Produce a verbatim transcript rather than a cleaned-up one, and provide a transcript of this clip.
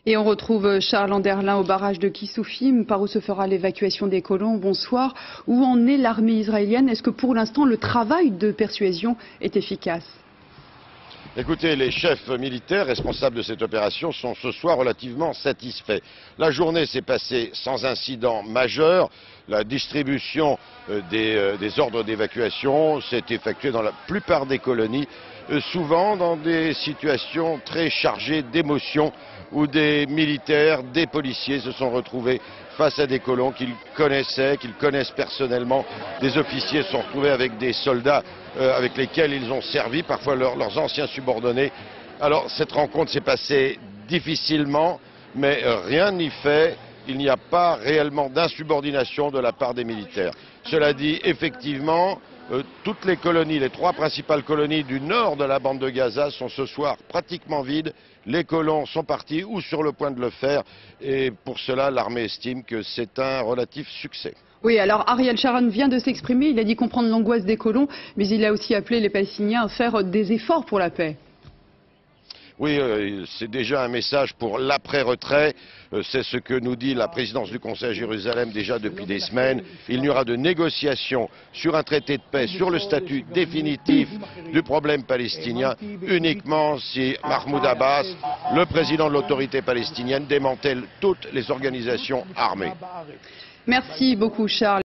Et on retrouve Charles Anderlin au barrage de Kissoufim, par où se fera l'évacuation des colons. Bonsoir. Où en est l'armée israélienne? Est-ce que pour l'instant le travail de persuasion est efficace? Écoutez, les chefs militaires responsables de cette opération sont ce soir relativement satisfaits. La journée s'est passée sans incident majeur. La distribution euh, des, euh, des ordres d'évacuation s'est effectuée dans la plupart des colonies, euh, souvent dans des situations très chargées d'émotions, où des militaires, des policiers se sont retrouvés face à des colons qu'ils connaissaient, qu'ils connaissent personnellement. Des officiers se sont retrouvés avec des soldats euh, avec lesquels ils ont servi, parfois leur, leurs anciens subordonnés. Alors cette rencontre s'est passée difficilement, mais euh, rien n'y fait. Il n'y a pas réellement d'insubordination de la part des militaires. Cela dit, effectivement, euh, toutes les colonies, les trois principales colonies du nord de la bande de Gaza sont ce soir pratiquement vides. Les colons sont partis ou sur le point de le faire, et pour cela, l'armée estime que c'est un relatif succès. Oui, alors Ariel Sharon vient de s'exprimer, il a dit comprendre l'angoisse des colons, mais il a aussi appelé les Palestiniens à faire des efforts pour la paix. Oui, euh, c'est déjà un message pour l'après-retrait. Euh, c'est ce que nous dit la présidence du Conseil à Jérusalem déjà depuis des semaines. Il n'y aura de négociation sur un traité de paix, sur le statut définitif du problème palestinien, uniquement si Mahmoud Abbas, le président de l'autorité palestinienne, démantèle toutes les organisations armées. Merci beaucoup, Charles.